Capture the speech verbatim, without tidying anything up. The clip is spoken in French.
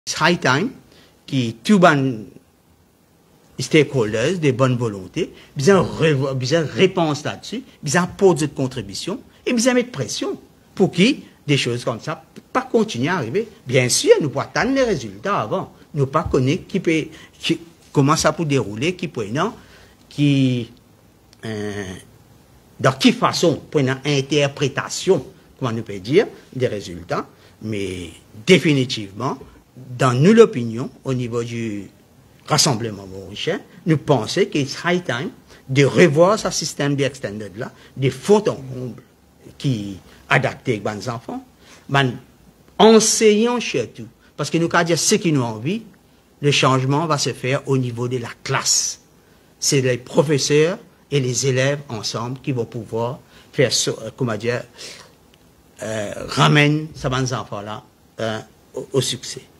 It's high time que tous les stakeholders de bonne volonté, besoin besoin réponse là-dessus, besoin poser de contribution et besoin mettre pression pour que des choses comme ça pas continuer à arriver. Bien sûr, nous pouvons attendre les résultats avant. Nous pas connaître qui peut, qui, comment ça peut dérouler, qui peut non, qui euh, dans quelle façon, pour une interprétation, comment on peut dire, des résultats, mais définitivement, dans nous l'opinion, au niveau du Rassemblement mauricien, nous pensons qu'il est high time de revoir ce système d'extended là, de fautes en comble qui adapté aux enfants, mais enseignant surtout, parce que nous avons dit ce qui nous envie, le changement va se faire au niveau de la classe. C'est les professeurs et les élèves ensemble qui vont pouvoir faire, comment dire, euh, ramener ces enfants-là euh, au, au succès.